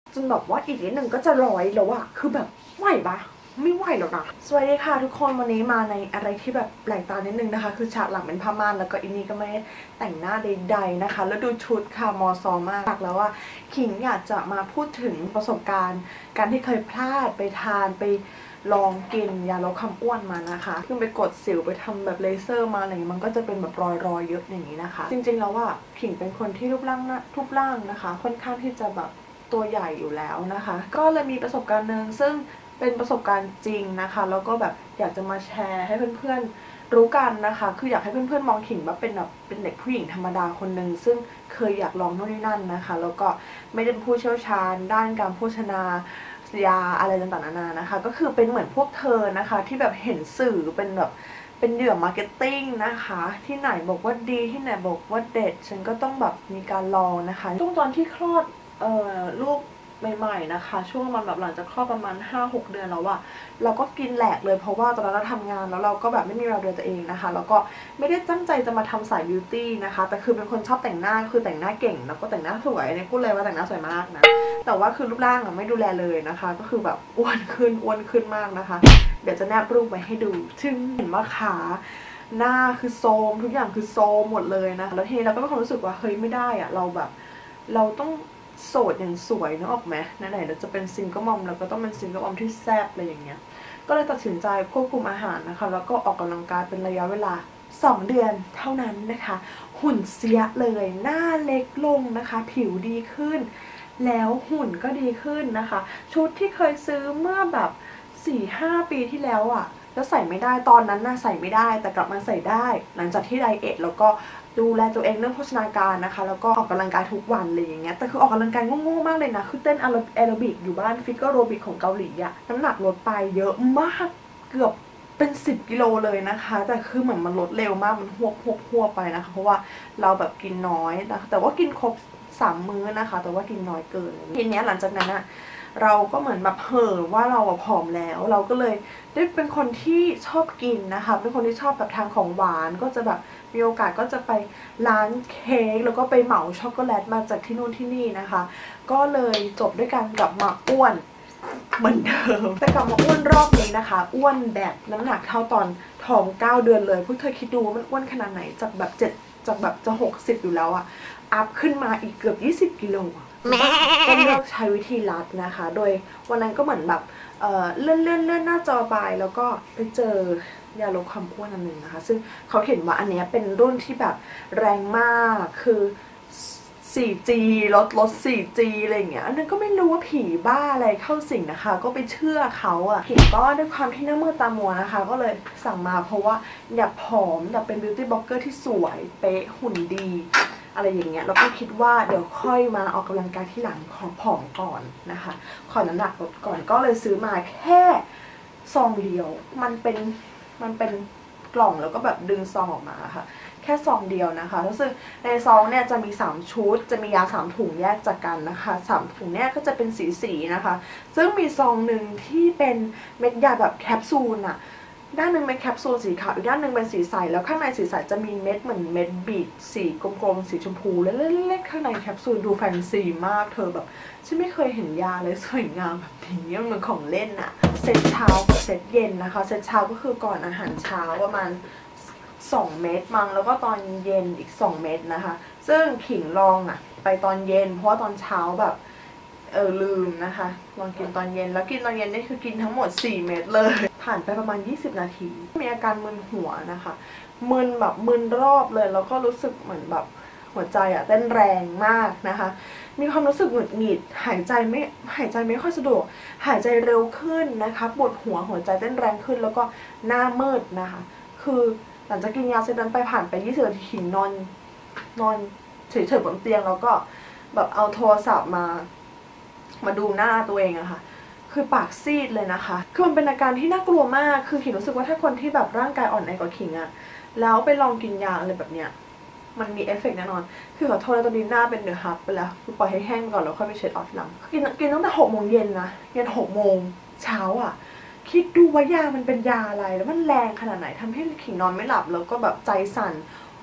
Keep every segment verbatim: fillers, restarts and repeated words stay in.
จนแบบว่าอีกนิดนึงก็จะร้อยแล้วอะคือแบบไหวปะไม่ไหวแล้วนะสวัสดีค่ะทุกคนวันนี้มาในอะไรที่แบบแปลกตานิดนึงนะคะคือฉากหลังเป็นผ้าม่านแล้วก็อินนี่ก็ไม่ได้แต่งหน้าใดๆนะคะแล้วดูชุดค่ะมอซอมากแล้วว่าขิงอยากจะมาพูดถึงประสบการณ์การที่เคยพลาดไปทานไปลองกินยาลดความอ้วนมานะคะคือไปกดสิวไปทำแบบเลเซอร์มาอะไรอย่างนี้มันก็จะเป็นแบบรอยๆเยอะอย่างนี้นะคะจริงๆแล้วว่าขิงเป็นคนที่รูปร่างนะรูปร่างนะคะค่อนข้างที่จะแบบตัวใหญ่อยู่แล้วนะคะก็เลยมีประสบการณ์หนึ่งซึ่งเป็นประสบการณ์จริงนะคะแล้วก็แบบอยากจะมาแชร์ให้เพื่อนๆรู้กันนะคะคืออยากให้เพื่อนๆมองขิงว่าเป็นแบบเป็นเด็กผู้หญิงธรรมดาคนหนึ่งซึ่งเคยอยากลองโน่นนี่นั่นนะคะแล้วก็ไม่ได้เป็นผู้เชี่ยวชาญด้านการโภชนายาอะไรต่างๆนานานะคะก็คือเป็นเหมือนพวกเธอนะคะที่แบบเห็นสื่อเป็นแบบเป็นเหยื่อมาร์เก็ตติ้งนะคะที่ไหนบอกว่าดีที่ไหนบอกว่าเด็ดฉันก็ต้องแบบมีการลองนะคะช่วงตอนที่คลอดเอ่อลูกใหม่ๆนะคะช่วงมันแบบหลังจากคลอดประมาณ ห้าหก เดือนแล้วอะเราก็กินแหลกเลยเพราะว่าตอนนั้นเราทำงานแล้วเราก็แบบไม่มีเวลาดูแลตัวเองนะคะแล้วก็ไม่ได้ตั้งใจจะมาทำสายบิวตี้นะคะแต่คือเป็นคนชอบแต่งหน้าคือแต่งหน้าเก่งแล้วก็แต่งหน้าสวยเนี่ยพูดเลยว่าแต่งหน้าสวยมากนะแต่ว่าคือรูปร่างอะไม่ดูแลเลยนะคะก็คือแบบอ้วนขึ้นอ้วนขึ้นมากนะคะเดี๋ยวจะแนบรูปไว้ให้ดูซึ่งเห็นว่าขาหน้าคือโซมทุกอย่างคือโซมหมดเลยนะแล้วทีนี้เราก็มีความรู้สึกว่าเฮ้ยไม่ได้อะเราแบบเราต้องโสดอย่างสวยนึกออกไหมไหนๆเราจะเป็นซิงเกิลมอมเราก็ต้องเป็นซิงเกิลมอมที่แซ่บอะไรอย่างเงี้ยก็เลยตัดสินใจควบคุมอาหารนะคะแล้วก็ออกกำลังกายเป็นระยะเวลาสองเดือนเท่านั้นนะคะหุ่นเสียเลยหน้าเล็กลงนะคะผิวดีขึ้นแล้วหุ่นก็ดีขึ้นนะคะชุดที่เคยซื้อเมื่อแบบ สี่ห้า ปีที่แล้วอะแล้วใส่ไม่ได้ตอนนั้นน่ะใส่ไม่ได้แต่กลับมาใส่ได้หลังจากที่ไดเอทแล้วก็ดูแลตัวเองเรื่องโภชนาการนะคะแล้วก็ออกกำลังกายทุกวันเลยอย่างเงี้ยแต่คือออกกำลังกายโง่ๆมากเลยนะคือเต้นแอโรบิกอยู่บ้านฟิกเกอร์โรบิกของเกาหลีอะน้ำหนักลดไปเยอะมากเกือบเป็นสิบกิโลเลยนะคะแต่คือเหมือนมันลดเร็วมากมันหวบหวบหวบไปนะคะเพราะว่าเราแบบกินน้อยนะแต่ว่ากินครบสามมื้อนะคะแต่ว่ากินน้อยเกินทีนี้หลังจากนั้นอะเราก็เหมือนแบบเห่อว่าเราผอมแล้วเราก็เลยได้เป็นคนที่ชอบกินนะคะเป็นคนที่ชอบแบบทานของหวานก็จะแบบมีโอกาสก็จะไปร้านเค้กแล้วก็ไปเหมาช็อกโกแลตมาจากที่นู่นที่นี่นะคะก็เลยจบด้วยการกลับมาอ้วนเหมือนเดิมแต่กลับมาอ้วนรอบนี้นะคะอ้วนแบบน้ำหนักเท่าตอนท้องเก้าเดือนเลยพวกเธอคิดดูว่ามันอ้วนขนาดไหนจากแบบเจ็ดจากแบบจะหกสิบอยู่แล้วอะอัพขึ้นมาอีกเกือบยี่สิบกิโลก็เลือกใช้วิธีลัดนะคะโดยวันนั้นก็เหมือนแบบเอ่อเลื่อนเลื่อนเลื่อนหน้าจอไปแล้วก็ไปเจอยาลดความอ้วนอันหนึ่งนะคะซึ่งเขาเห็นว่าอันนี้เป็นรุ่นที่แบบแรงมากคือ โฟร์ จี ลดลด โฟร์ จี อะไรอย่างเงี้ยอันนั้นก็ไม่รู้ว่าผีบ้าอะไรเข้าสิงนะคะก็ไปเชื่อเขาอะผิดก็ด้วยความที่หน้ามืดตามัวนะคะก็เลยสั่งมาเพราะว่าอยากผอมอยากเป็นบิวตี้บล็อกเกอร์ที่สวยเป๊ะหุ่นดีอะไรอย่างเงี้ยแล้วก็คิดว่าเดี๋ยวค่อยมาออกกำลังกายที่หลังขอผอมก่อนนะคะขอน้ำหนักลดก่อนก็เลยซื้อมาแค่ซองเดียวมันเป็นมันเป็นกล่องแล้วก็แบบดึงซองออกมาค่ะแค่ซองเดียวนะคะซึ่งในซองเนี่ยจะมีสามชุดจะมียาสามถุงแยกจากกันนะคะสามถุงเนี่ยก็จะเป็นสีสีนะคะซึ่งมีซองหนึ่งที่เป็นเม็ดยาแบบแคปซูลอะด้านหนึ่งเป็นแคปซูลสีขาวอีกด้านหนึ่งเป็นสีใสแล้วข้างในสีใสจะมีเม็ดเหมือนเม็ดบีทสีกลมๆสีชมพูเล็กๆข้างในแคปซูลดูแฟนซีมากเธอแบบฉันไม่เคยเห็นยาเลยสวยงามแบบนี้มันเหมือนของเล่นอะเซตเช้ากับเซตเย็นนะคะเซตเช้าก็คือก่อนอาหารเช้าประมาณสองเม็ดมั้งแล้วก็ตอนเย็นอีกสองเม็ดนะคะซึ่งขิงลองอะไปตอนเย็นเพราะว่าตอนเช้าแบบเออลืมนะคะลองกินตอนเย็นแล้วกินตอนเย็นนี่คือกินทั้งหมดสี่เม็ดเลยผ่านไปประมาณยี่สิบนาทีมีอาการมึนหัวนะคะมึนแบบมึนรอบเลยแล้วก็รู้สึกเหมือนแบบหัวใจอะเต้นแรงมากนะคะมีความรู้สึกหงุดหงิดหายใจไม่หายใจไม่ค่อยสะดวกหายใจเร็วขึ้นนะคะปวดหัวหัวใจเต้นแรงขึ้นแล้วก็หน้ามืดนะคะคือหลังจากกินยาเซตนั้นไปผ่านไปยี่สิบนาทีนอนนอนเฉยๆบนเตียงแล้วก็แบบเอาโทรศัพท์มามาดูหน้าตัวเองอะค่ะคือปากซีดเลยนะคะคือมันเป็นอาการที่น่ากลัวมากคือขิงรู้สึกว่าถ้าคนที่แบบร่างกายอ่อนแอกว่าขิงอะแล้วไปลองกินยาอะไรแบบเนี้ยมันมีเอฟเฟกต์แน่นอนคือขอโทษแล้วตอนนี้หน้าเป็นเดือดฮับไปแล้วคือปล่อยให้แห้งก่อนแล้วค่อยไปเช็ดออกทีหลังกินกินตั้งแต่หกโมงเย็นนะยันหกโมงเช้าอะคิดดูว่ายามันเป็นยาอะไรแล้วมันแรงขนาดไหนทำให้ขิงนอนไม่หลับแล้วก็แบบใจสั่น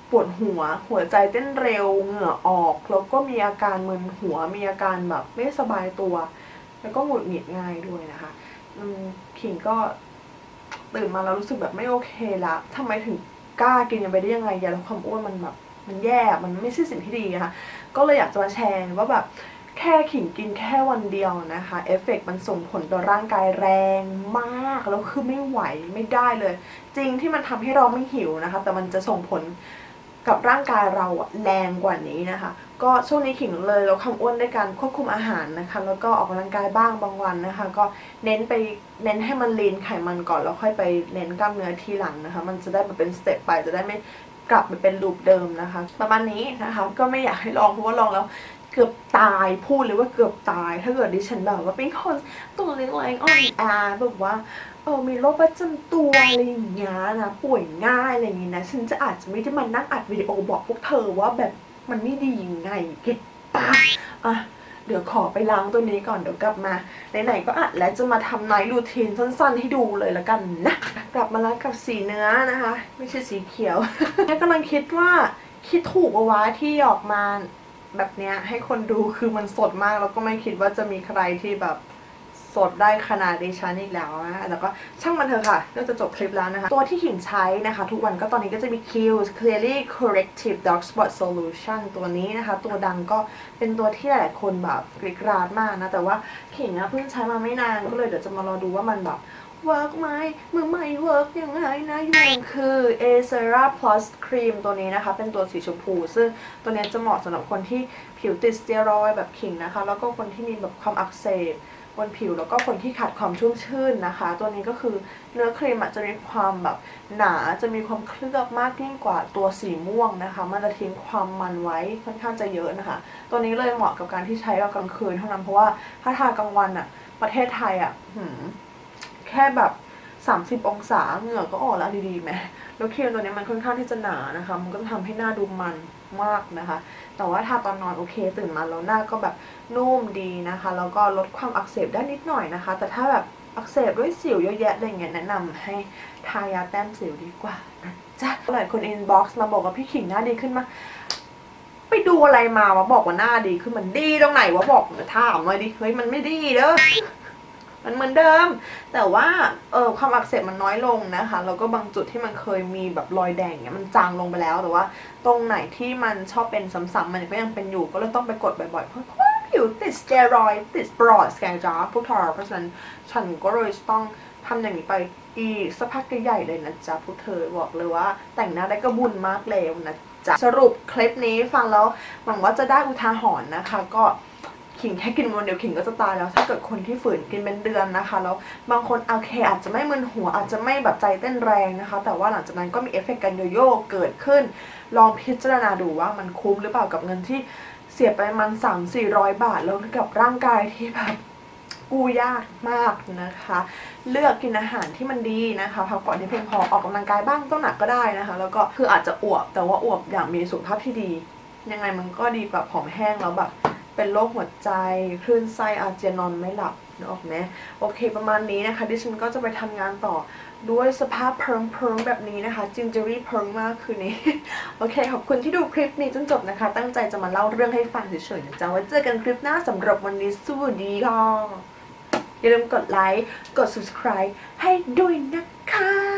ปวดหัวหัวใจเต้นเร็วเหงื่อออกแล้วก็มีอาการมึนหัวมีอาการแบบไม่สบายตัวแล้วก็หงุดหงิดง่ายด้วยนะคะขิงก็ตื่นมาแล้วรู้สึกแบบไม่โอเคละทำไมถึงกล้ากินยังไปได้ยังไงยาลดความอ้วนมันแบบมันแย่มันไม่ใช่สิ่งที่ดีนะคะก็เลยอยากจะมาแชร์ว่าแบบแค่ขิงกินแค่วันเดียวนะคะเอฟเฟกต์มันส่งผลต่อร่างกายแรงมากแล้วคือไม่ไหวไม่ได้เลยจริงที่มันทำให้เราไม่หิวนะคะแต่มันจะส่งผลกับร่างกายเราแรงกว่านี้นะคะก็ช่วงนี้ขิงเลยเราความอ้วนด้วยการควบคุมอาหารนะคะแล้วก็ออกกำลังกายบ้างบางวันนะคะก็เน้นไปเน้นให้มันลีนไขมันก่อนแล้วค่อยไปเน้นกล้ามเนื้อทีหลังนะคะมันจะได้มาเป็นสเต็ปไปจะได้ไม่กลับไปเป็นลูปเดิมนะคะประมาณนี้นะคะก็ไม่อยากให้ลองเพราะว่าลองแล้วเกือบตายพูดเลยว่าเกือบตายถ้าเกิดดิฉันแบบว่าเป็นคนตัวเล็กๆอ่อนแอแบบว่าเออมีโรคประจำตัวอะไรอย่างเงี้ยนะป่วยง่ายอะไรอย่างงี้นะฉันจะอาจจะไม่ได้มานั่งอัดวิดีโอบอกพวกเธอว่าแบบมันไม่ดียังไงเก็ตปะอ่ะเดี๋ยวขอไปล้างตัวนี้ก่อนเดี๋ยวกลับมาไหนๆก็อัดแล้วจะมาทำไนท์รูทีนสั้นๆให้ดูเลยละกันนะกลับมาแล้วกับสีเนื้อนะคะไม่ใช่สีเขียวแม่กำลังคิดว่าคิดถูกเอาไว้ที่ออกมาแบบเนี้ยให้คนดูคือมันสดมากแล้วก็ไม่คิดว่าจะมีใครที่แบบสดได้ขนาดดิฉันอีกแล้วนะแต่ก็ช่างมันเถอะค่ะก็จะจบคลิปแล้วนะคะตัวที่ขิงใช้นะคะทุกวันก็ตอนนี้ก็จะมี Kiehl's Clearly Corrective Dark Spot Solution ตัวนี้นะคะตัวดังก็เป็นตัวที่หลายคนแบบกรี๊ดกราดมากนะแต่ว่าขิงนะเพิ่งใช้มาไม่นานก็เลยเดี๋ยวจะมารอดูว่ามันแบบเวิร์กไหมมือใหม่เวิร์กยังไงนะยังคือ Acera Plus Cream ตัวนี้นะคะเป็นตัวสีชมพูซึ่งตัวนี้จะเหมาะสำหรับคนที่ผิวติดสเตียรอยด์แบบขิงนะคะแล้วก็คนที่มีแบบความอักเสบบนผิวแล้วก็คนที่ขาดความชุ่มชื่นนะคะตัวนี้ก็คือเนื้อครีมจะมีความแบบหนาจะมีความเคลือบมากยิ่งกว่าตัวสีม่วงนะคะมันจะทิ้งความมันไว้ค่อนข้างจะเยอะนะคะตัวนี้เลยเหมาะกับการที่ใช้กลางคืนเท่านั้นเพราะว่าถ้าทากลางวันอะประเทศไทยอะหืมแค่แบบสามสิบองศาเหงื่อก็ออกแล้วดีๆไหมแล้วครีมตัวนี้มันค่อนข้างที่จะหนานะคะมันก็จะทำให้หน้าดูมันมากนะคะแต่ว่าทาตอนนอนโอเคตื่นมาแล้วหน้าก็แบบนุ่มดีนะคะแล้วก็ลดความอักเสบได้นิดหน่อยนะคะแต่ถ้าแบบอักเสบด้วยสิวเยอะแยะอะไรเงี้ยแนะนำให้ทายาแต้มสิวดีกว่านะจ๊ะหลายคนอินบ็อกซ์มาบอกว่าพี่ขิงหน้าดีขึ้นมาไปดูอะไรมาวะบอกว่าหน้าดีขึ้นมันดีตรงไหนวะบอกถามเลยดิเฮ้ยมันไม่ดีเด้อมันเหมือนเดิมแต่ว่าเออความอักเสบมันน้อยลงนะคะแล้วก็บางจุดที่มันเคยมีแบบรอยแดงเนี่ยมันจางลงไปแล้วแต่ว่าตรงไหนที่มันชอบเป็นซ้ำๆมันก็ยังเป็นอยู่ก็เลยต้องไปกดบ่อยๆเพราะว่าผิวติดสเตียรอยด์ติดบรอดสแกนจ้าพวกเธอเพราะฉะนั้นฉันก็เลยต้องทำอย่างนี้ไปอีกสักพักใหญ่เลยนะจ๊ะพวกเธอบอกเลยว่าแต่งหน้าได้กระบุญมากเลยนะจ๊ะสรุปคลิปนี้ฟังแล้วหวังว่าจะได้อุทาหรณ์นะคะก็ขิงแค่กินวันเดียวขิงก็จะตายแล้วถ้าเกิดคนที่ฝืนกินเป็นเดือนนะคะแล้วบางคนโอเคอาจจะไม่มึนหัวอาจจะไม่แบบใจเต้นแรงนะคะแต่ว่าหลังจากนั้นก็มีเอฟเฟกต์การโยโย่เกิดขึ้นลองพิจารณาดูว่ามันคุ้มหรือเปล่ากับเงินที่เสียไปมันสามสี่ร้อยบาทแล้วกับร่างกายที่แบบกู้ยากมากนะคะเลือกกินอาหารที่มันดีนะคะพักผ่อนที่เพียงพอออกกำลังกายบ้างต้องหนักก็ได้นะคะแล้วก็คืออาจจะอวบแต่ว่าอวบอย่างมีสุขภาพที่ดียังไงมันก็ดีกว่าผอมแห้งแล้วแบบเป็นโรคหัวใจคลื่นไส้อาเจียนนอนไม่หลับนึกออกไหมโอเคประมาณนี้นะคะดิฉันก็จะไปทำงานต่อด้วยสภาพเพิงเพิงแบบนี้นะคะจิงเจอรี่เพิงมากคืนนี้โอเคขอบคุณที่ดูคลิปนี้จนจบนะคะตั้งใจจะมาเล่าเรื่องให้ฟังเฉยๆนะจ๊ะไว้เจอกันคลิปหน้าสำหรับวันนี้สวัสดีค่ะอย่าลืมกดไลค์กด ซับสไครบ์ ให้ด้วยนะคะ